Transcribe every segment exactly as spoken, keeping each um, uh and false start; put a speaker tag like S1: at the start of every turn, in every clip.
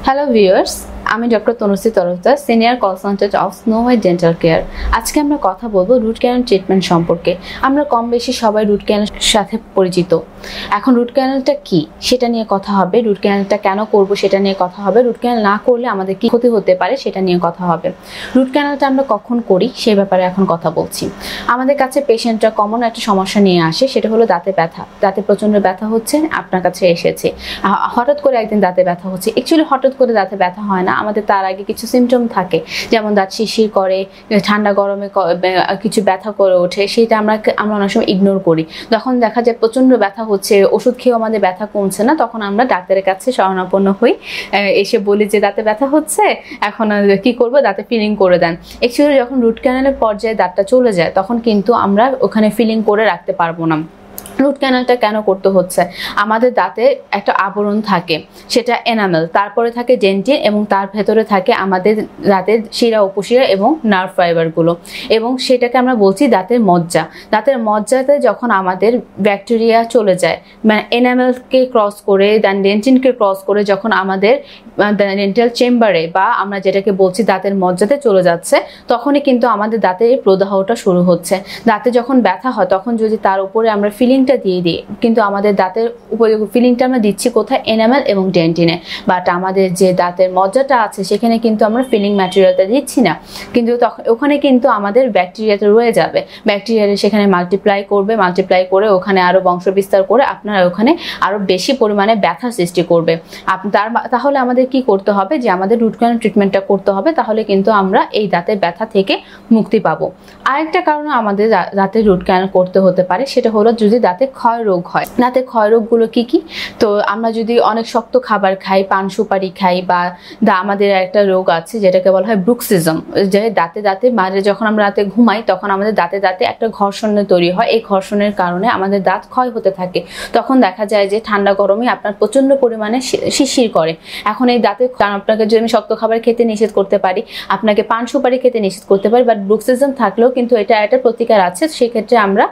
S1: Hello viewers, আমি doctor Tanushree Tarafdar, senior consultant of snow white dental care. আজকে আমরা কথা বলবো রুট ক্যানাল ট্রিটমেন্ট সম্পর্কে। আমরা কম বেশি সবাই রুট ক্যানালের সাথে পরিচিত। এখন রুট ক্যানালটা কি সেটা নিয়ে কথা হবে, রুট ক্যানালটা কেন করব সেটা নিয়ে কথা হবে, রুট ক্যানাল না করলে আমাদের কি ক্ষতি হতে পারে সেটা নিয়ে কথা হবে। রুট ক্যানালটা আমরা কখন করি সেই ব্যাপারে এখন কথা বলছি। আমাদের কাছে পেশেন্টরা কমন একটা সমস্যা নিয়ে আসে, সেটা হলো দাঁতে ব্যথা। দাঁতে প্রচণ্ড ব্যথা হচ্ছে, আপনার কাছে এসেছে, হঠাৎ করে একদিন দাঁতে ব্যথা হচ্ছে। অ্যাকচুয়ালি হঠাৎ করে দাঁতে ব্যথা হয় না, আমাদের তার আগে কিছু সিমটম থাকে, যেমন দাঁত শিরশির করে, ঠান্ডা গরমে কিছু ব্যথা করে ওঠে, সেটা আমরা আমরা অনেক সময় ইগনোর করি। যখন দেখা যায় প্রচণ্ড ব্যথা হচ্ছে, ওষুধ খেয়েও আমাদের ব্যথা কমছে না, তখন আমরা ডাক্তারের কাছে শরণাপন্ন হই, এসে বলি যে দাঁতে ব্যথা হচ্ছে, এখন কি করব, দাঁতে ফিলিং করে দেন। অ্যাকচুয়ালি যখন রুট ক্যানালের পর্যায়ে দাঁতটা চলে যায় তখন কিন্তু আমরা ওখানে ফিলিং করে রাখতে পারবো না। রুট ক্যানালটা কেন করতে হচ্ছে? আমাদের দাঁতে একটা আবরণ থাকে, সেটা এনামেল, তারপরে থাকে ডেন্টিন এবং তার ভেতরে থাকে আমাদের দাঁতের শিরা উপশিরা এবং নার্ভ ফাইবারগুলো, এবং সেটাকে আমরা বলছি দাঁতের মজ্জা। দাঁতের মজ্জাতে যখন আমাদের ব্যাকটেরিয়া চলে যায়, মানে এনামেলকে ক্রস করে দেন ডেন্টিনকে ক্রস করে যখন আমাদের ডেন্টাল চেম্বারে বা আমরা যেটাকে বলছি দাঁতের মজ্জাতে চলে যাচ্ছে, তখনই কিন্তু আমাদের দাঁতের এই প্রদাহটা শুরু হচ্ছে। দাঁতে যখন ব্যথা হয় তখন যদি তার উপরে আমরা ফিলিংটা দিয়ে দিই, কিন্তু আমাদের দাঁতের উপযোগী ফিলিংটা আমরা দিচ্ছি কোথায়? এনামেল এবং ডেন্টিনে। বাট আমাদের যে দাঁতের মজ্জাটা আছে সেখানে কিন্তু আমরা ফিলিং ম্যাটেরিয়ালটা দিচ্ছি না, কিন্তু তখন ওখানে কিন্তু আমাদের ব্যাকটেরিয়াটা রয়ে যাবে। ব্যাকটেরিয়াটা সেখানে মাল্টিপ্লাই করবে, মাল্টিপ্লাই করে ওখানে আরও বংশ বিস্তার করে আপনার ওখানে আরও বেশি পরিমাণে ব্যথা সৃষ্টি করবে। তার তাহলে আমাদের কি করতে হবে? যে আমাদের রুট ক্যানাল ট্রিটমেন্টটা করতে হবে, তাহলে কিন্তু আমরা এই দাঁতের ব্যথা থেকে মুক্তি পাবো। আরেকটা কারণে আমাদের দাঁতের রুট ক্যানাল করতে হতে পারে, সেটা হলো যদি দাঁতে ক্ষয় রোগ হয়। দাঁতে ক্ষয় রোগগুলো কি কি? তো আমরা যদি অনেক শক্ত খাবার খাই, পান সুপারি খাই, বা আমাদের একটা রোগ আছে যেটাকে বলা হয় ব্রুক্সিজম, যে দাঁতে দাঁতে মাঝে যখন আমরা রাতে ঘুমাই তখন আমাদের দাঁতে দাঁতে একটা ঘর্ষণ তৈরি হয়। এই ঘর্ষণের কারণে আমাদের দাঁত ক্ষয় হতে থাকে। তখন দেখা যায় যে ঠান্ডা গরমে আপনার প্রচন্ড পরিমাণে শিরশির করে। এখন এই দাঁতে, কারণ আপনাকে যদি আমি শক্ত খাবার খেতে নিষেধ করতে পারি, আপনাকে পান সুপারি খেতে নিষেধ করতে পারি, বাট ব্রুক্সিজম থাকলেও কিন্তু এটা একটা প্রতিকার আছে। সেক্ষেত্রে আমরা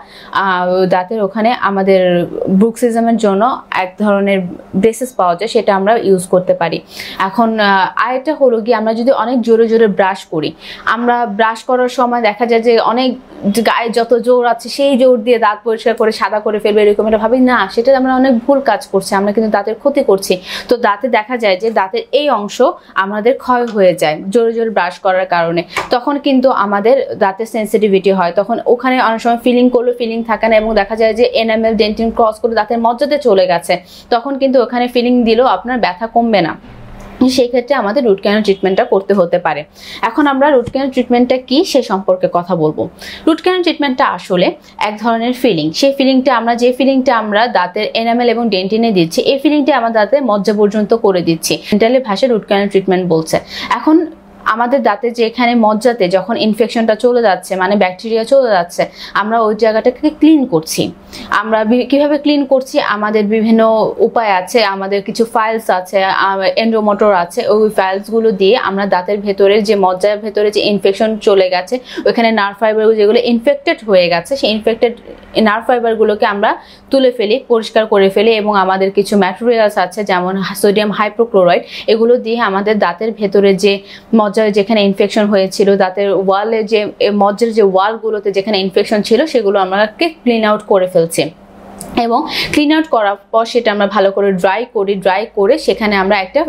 S1: দাঁতের ওখানে আমাদের ব্রুক্সিজমের জন্য এক ধরনের ব্রেসেস পাওয়া যায়, সেটা আমরা ইউজ করতে পারি। এখন আরেকটা হলো কি, আমরা যদি অনেক জোরে জোরে ব্রাশ করি, আমরা ব্রাশ করার সময় দেখা যায় যে অনেক গায়ে যত জোর আছে সেই জোর দিয়ে দাঁত পরিষ্কার করে সাদা করে ফেলবে, এরকম এটা ভাবি না, সেটা আমরা অনেক ভুল কাজ করছি, আমরা কিন্তু দাঁতের ক্ষতি করছি। তো দাঁতে দেখা যায় যে দাঁতের এই অংশ আমাদের ক্ষয় হয়ে যায় জোরে জোরে ব্রাশ করার কারণে। তখন কিন্তু আমাদের দাঁতের সেন্সিটিভিটি হয়, তখন ওখানে অনেক সময় ফিলিং করলে ফিলিং থাকে না, এবং দেখা যায় যে এনামেল ডেন্টিন ক্রস করে দাঁতের মজ্জাতে চলে গেছে, তখন কিন্তু ওখানে ফিলিং দিলেও আপনার ব্যথা কমবে না। সেই ক্ষেত্রে আমাদের রুট ক্যানাল ট্রিটমেন্টটা করতে হতে পারে। এখন আমরা রুট ক্যানাল ট্রিটমেন্টটা কি সে সম্পর্কে কথা বলবো। রুট ক্যানাল ট্রিটমেন্টটা আসলে এক ধরনের ফিলিং। সেই ফিলিংটা আমরা যে ফিলিংটা আমরা দাঁতের এনামেল এবং ডেন্টিনে দিচ্ছি, এই ফিলিংটা আমরা দাঁতের মজ্জা পর্যন্ত করে দিচ্ছি। ডেন্টালি ভাষায় রুট ক্যানাল ট্রিটমেন্ট বলছে। এখন আমাদের দাঁতে যেখানে মজ্জাতে যখন ইনফেকশনটা চলে যাচ্ছে, মানে ব্যাকটেরিয়া চলে যাচ্ছে, আমরা ওই জায়গাটাকে ক্লিন করছি। আমরা কিভাবে ক্লিন করছি? আমাদের বিভিন্ন উপায় আছে, আমাদের কিছু ফাইলস আছে, এন্ডোমোটর আছে, ওই ফাইলসগুলো দিয়ে আমরা দাঁতের ভেতরে যে মজ্জার ভেতরে যে ইনফেকশন চলে গেছে, ওইখানে নার্ভ ফাইবার যেগুলো ইনফেক্টেড হয়ে গেছে, সেই ইনফেক্টেড নার্ভ ফাইবারগুলোকে আমরা তুলে ফেলি, পরিষ্কার করে ফেলি, এবং আমাদের কিছু ম্যাটেরিয়ালস আছে যেমন সোডিয়াম হাইপোক্লোরাইড, এগুলো দিয়ে আমাদের দাঁতের ভেতরে যে মজ্জা যেখানে ইনফেকশন হয়েছিল, দাঁতের ওয়ালে যে মজ্জার যে ওয়ালগুলোতে যেখানে ইনফেকশন ছিল, সেগুলো আমাকে ক্লিন আউট করে ফেলছে। এবং ক্লিন আউট করার পর সেটা আমরা ভালো করে ড্রাই করি, ড্রাই করে সেখানে আমরা একটা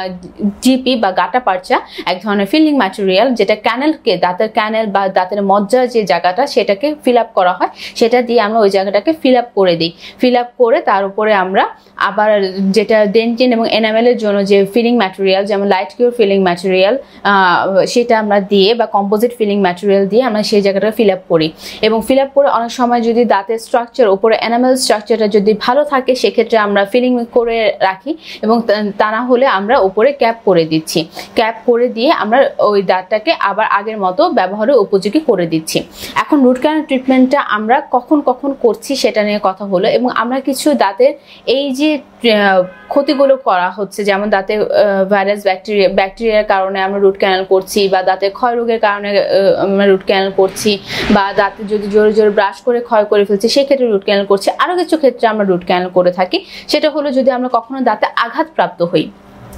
S1: জিপি বা গাটা পারচা, এক ধরনের ফিলিং ম্যাটেরিয়াল, যেটা ক্যানেলকে, দাঁতের ক্যানেল বা দাঁতের মজ্জার যে জায়গাটা সেটাকে ফিল আপ করা হয়, সেটা দিয়ে আমরা ওই জায়গাটাকে ফিল আপ করে দিই। ফিল আপ করে তার উপরে আমরা আবার যেটা ডেন্টিন এবং এনামেলের জন্য যে ফিলিং ম্যাটেরিয়াল, যেমন লাইট কিউর ফিলিং ম্যাটেরিয়াল, সেটা আমরা দিয়ে বা কম্পোজিট ফিলিং ম্যাটেরিয়াল দিয়ে আমরা সেই জায়গাটা ফিল আপ করি। এবং ফিল আপ করে অনেক সময় যদি দাঁতের স্ট্রাকচার উপরে এনামেল স্ট্রাকচারটা যদি ভালো থাকে, সেক্ষেত্রে আমরা ফিলিং করে রাখি, এবং তা না হলে আমরা উপরে ক্যাপ করে দিচ্ছি। ক্যাপ করে দিয়ে আমরা ওই দাঁতটাকে আবার আগের মতো ব্যবহারের উপযোগী করে দিচ্ছি। এখন রুট ক্যানাল ট্রিটমেন্টটা আমরা কখন কখন করছি সেটা নিয়ে কথা হলো, এবং আমরা কিছু দাঁতের এই যে ক্ষতিগুলো করা হচ্ছে, যেমন দাঁতে ভাইরাস ব্যাকটেরিয়া ব্যাকটেরিয়ার কারণে আমরা রুট ক্যানাল করছি, বা দাঁতে ক্ষয় রোগের কারণে আমরা রুট ক্যানাল করছি, বা দাঁতে যদি জোরে জোরে ব্রাশ করে ক্ষয় করে ফেলছি সেক্ষেত্রে রুট ক্যানাল করছি। আরও কিছু ক্ষেত্রে আমরা রুট ক্যানাল করে থাকি, সেটা হলো যদি আমরা কখনো দাঁতে আঘাতপ্রাপ্ত হই।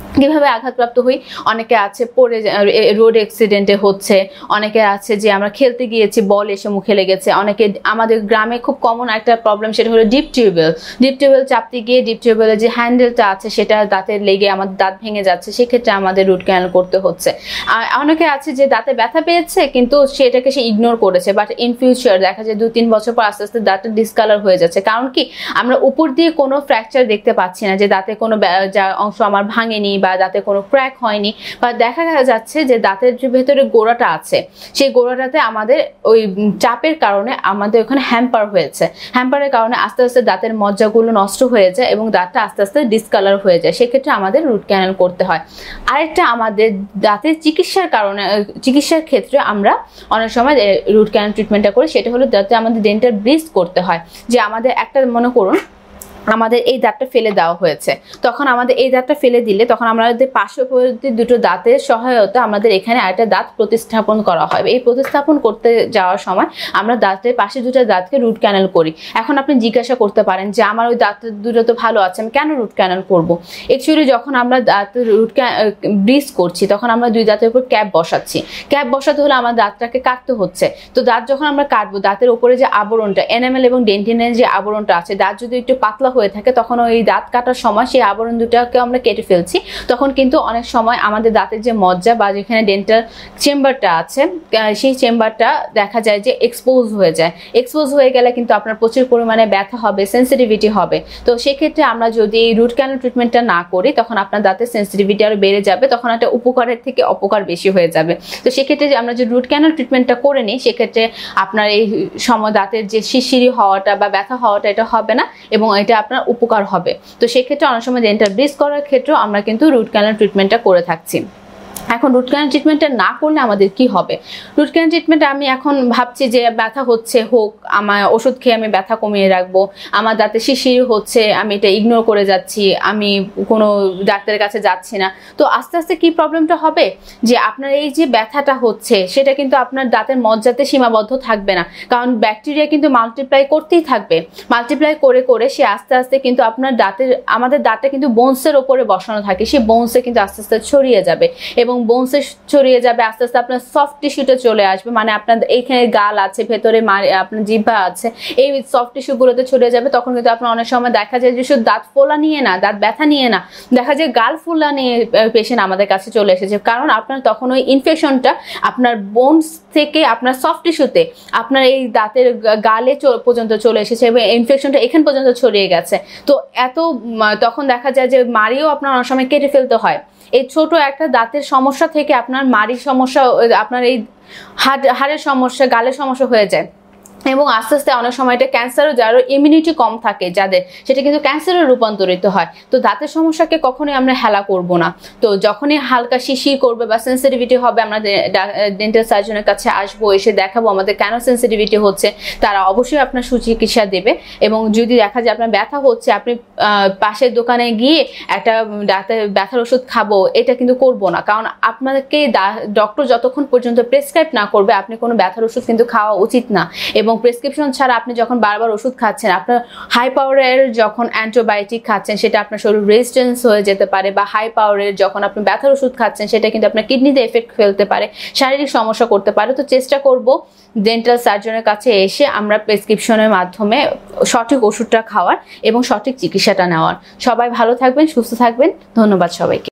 S1: কিভাবে আঘাতপ্রাপ্ত হই, অনেকে আছে পড়ে রোড অ্যাক্সিডেন্টে হচ্ছে, অনেকে আছে যে আমরা খেলতে গিয়েছি বল এসে মুখে লেগেছে, অনেকে আমাদের গ্রামে খুব কমন একটা প্রবলেম সেটা হলো ডিপ টিউবওয়েল ডিপ টিউবওয়েল চাপতে গিয়ে ডিপ টিউবওয়েলের যে হ্যান্ডেলটা আছে সেটা দাঁতে লেগে আমাদের দাঁত ভেঙে যাচ্ছে, সেক্ষেত্রে আমাদের রুট ক্যানাল করতে হচ্ছে। আর অনেকে আছে যে দাঁতে ব্যথা পেয়েছে কিন্তু সেটাকে সে ইগনোর করেছে, বাট ইন ফিউচার দেখা যায় দু তিন বছর পর আস্তে আস্তে দাঁতটা ডিসকালার হয়ে যাচ্ছে। কারণ কি আমরা উপর দিয়ে কোনো ফ্র্যাকচার দেখতে পাচ্ছি না, যে দাঁতে কোনো অংশ আমার ভাঙেনি বা দাঁতে কোনো ক্র্যাক হয়নি, বা দেখা যাচ্ছে যে দাঁতের যে ভেতরে গোড়াটা আছে সেই গোড়াটাতে আমাদের ওই চাপের কারণে আমাদের ওখানে হ্যাম্পার হয়েছে, হ্যাম্পারের কারণে আস্তে আস্তে দাঁতের মজ্জাগুলো নষ্ট হয়ে যায় এবং দাঁতটা আস্তে আস্তে ডিসকালার হয়ে যায়, সেক্ষেত্রে আমাদের রুট ক্যানাল করতে হয়। আরেকটা আমাদের দাঁতের চিকিৎসার কারণে চিকিৎসার ক্ষেত্রে আমরা অনেক সময় রুট ক্যানাল ট্রিটমেন্টটা করি, সেটা হলো দাঁতে আমাদের ডেন্টাল ব্রিজ করতে হয়। যে আমাদের একটা মনে করুন আমাদের এই দাঁতটা ফেলে দেওয়া হয়েছে, তখন আমাদের এই দাঁতটা ফেলে দিলে তখন আমাদের পার্শ্ববর্তী দুটো দাঁতের সহায়তা আমাদের এখানে আরেকটা দাঁত প্রতিস্থাপন করা হয়। এই প্রতিস্থাপন করতে যাওয়ার সময় আমরা দাঁতের পাশে দুটো দাঁতকে রুট ক্যানাল করি। এখন আপনি জিজ্ঞাসা করতে পারেন যে আমার ওই দাঁত দুটো তো ভালো আছে, আমি কেন রুট ক্যানাল করবো? অ্যাকচুয়ালি যখন আমরা দাঁত রুট ব্রিজ করছি তখন আমরা দুই দাঁতের উপর ক্যাপ বসাচ্ছি, ক্যাপ বসাতে হলে আমার দাঁতটাকে কাটতে হচ্ছে। তো দাঁত যখন আমরা কাটবো দাঁতের উপরে যে আবরণটা এনামেল এবং ডেন্টিনের যে আবরণটা আছে, দাঁত যদি একটু পাতলা হয়ে থাকে তখন ওই দাঁত কাটার সময় সেই আবরণ দুটাকে আমরা কেটে ফেলছি, তখন কিন্তু অনেক সময় আমাদের দাঁতের যে মজ্জা বা যেখানে ডেন্টাল চেম্বারটা আছে সেই চেম্বারটা দেখা যায় যে এক্সপোজ হয়ে যায়। এক্সপোজ হয়ে গেলে কিন্তু আপনার প্রচুর পরিমাণে ব্যথা হবে, সেন্সিটিভিটি হবে। তো সেক্ষেত্রে আমরা যদি এই রুট ক্যানাল ট্রিটমেন্টটা না করি তখন আপনার দাঁতের সেন্সিটিভিটি আরো বেড়ে যাবে, তখন একটা উপকারের থেকে অপকার বেশি হয়ে যাবে। তো সেক্ষেত্রে আমরা যে রুট ক্যানাল ট্রিটমেন্টটা করে নিই সেক্ষেত্রে আপনার এই সময় দাঁতের যে শিরশিরি হওয়াটা বা ব্যথা হওয়াটা এটা হবে না এবং এটা আপনার উপকার হবে। তো সেক্ষেত্রে অনেক সময় ডেন্টাল ব্রিজ করার ক্ষেত্রেও আমরা কিন্তু রুট ক্যানাল ট্রিটমেন্টটা করে থাকছি। এখন রুট ক্যানাল ট্রিটমেন্টটা না করলে আমাদের কি হবে? রুট ক্যানাল ট্রিটমেন্ট আমি এখন ভাবছি যে ব্যথা হচ্ছে হোক, আমার ওষুধ খেয়ে আমি ব্যথা কমিয়ে রাখবো, আমার দাঁতে শিশির হচ্ছে আমি এটা ইগনোর করে যাচ্ছি, আমি কোনো ডাক্তারের কাছে যাচ্ছি না। তো আস্তে আস্তে কি প্রবলেমটা হবে যে আপনার এই যে ব্যথাটা হচ্ছে সেটা কিন্তু আপনার দাঁতের মজ্জাতে সীমাবদ্ধ থাকবে না, কারণ ব্যাকটেরিয়া কিন্তু মাল্টিপ্লাই করতেই থাকবে, মাল্টিপ্লাই করে করে সে আস্তে আস্তে কিন্তু আপনার দাঁতের আমাদের দাঁতটা কিন্তু বোনসের ওপরে বসানো থাকে, সেই বোনসে কিন্তু আস্তে আস্তে ছড়িয়ে যাবে এবং বোনসে ছড়িয়ে যাবে, আস্তে আস্তে আপনার সফট টিস্যুতে চলে আসবে, মানে আপনার এইখানে গাল আছে ভেতরে আপনার জিহ্বা আছে, এই সফট টিস্যুগুলোতে ছড়িয়ে যাবে। তখন কিন্তু আপনার অনেক সময় দেখা যায় যে শুধু দাঁত ফোলা নিয়ে না, দাঁত ব্যথা নিয়ে না, দেখা যায় গাল ফোলা নিয়ে পেশেন্ট আমাদের কাছে চলে এসেছে, কারণ আপনার তখন ওই ইনফেকশনটা আপনার বোনস থেকে আপনার সফট টিস্যুতে আপনার এই দাঁতের গালে পর্যন্ত চলে এসেছে এবং ইনফেকশনটা এখান পর্যন্ত ছড়িয়ে গেছে। তো এত তখন দেখা যায় যে মাড়িও আপনার অনেক সময় কেটে ফেলতে হয়। এই ছোট একটা দাঁতের সমস্যা থেকে আপনার মাড়ির সমস্যা, আপনার এই হাড় হাড়ের সমস্যা, গালের সমস্যা হয়ে যায় এবং আস্তে আস্তে অনেক সময় এটা ক্যান্সারও, যার ইমিউনিটি কম থাকে যাদের, সেটা কিন্তু ক্যান্সারে রূপান্তরিত হয়। তো দাঁতের সমস্যাকে কখনোই আমরা হেলা করব না। তো যখনই হালকা শিশির করবে বা সেন্সিটিভিটি হবে আমরা ডেন্টাল সার্জনের কাছে আসবো, এসে দেখাবো আমাদের কেন সেন্সিটিভিটি হচ্ছে, তারা অবশ্যই আপনার সুচিকিৎসা দেবে। এবং যদি দেখা যায় আপনার ব্যথা হচ্ছে, আপনি পাশের দোকানে গিয়ে একটা দাঁতের ব্যথার ওষুধ খাবো, এটা কিন্তু করবো না, কারণ আপনাকে ডক্টর যতক্ষণ পর্যন্ত প্রেসক্রাইব না করবে আপনি কোনো ব্যথার ওষুধ কিন্তু খাওয়া উচিত না। এবং প্রেসক্রিপশন ছাড়া আপনি যখন বারবার ওষুধ খাচ্ছেন, আপনার হাই পাওয়ারের যখন অ্যান্টিবায়োটিক খাচ্ছেন সেটা আপনার শরীর রেজিস্ট্যান্স হয়ে যেতে পারে, বা হাই পাওয়ারের যখন আপনি ব্যথার ওষুধ খাচ্ছেন সেটা কিন্তু আপনার কিডনিতে এফেক্ট ফেলতে পারে, শারীরিক সমস্যা করতে পারে। তো চেষ্টা করব ডেন্টাল সার্জনের কাছে এসে আমরা প্রেসক্রিপশনের মাধ্যমে সঠিক ওষুধটা খাওয়ার এবং সঠিক চিকিৎসাটা নেওয়ার। সবাই ভালো থাকবেন, সুস্থ থাকবেন। ধন্যবাদ সবাইকে।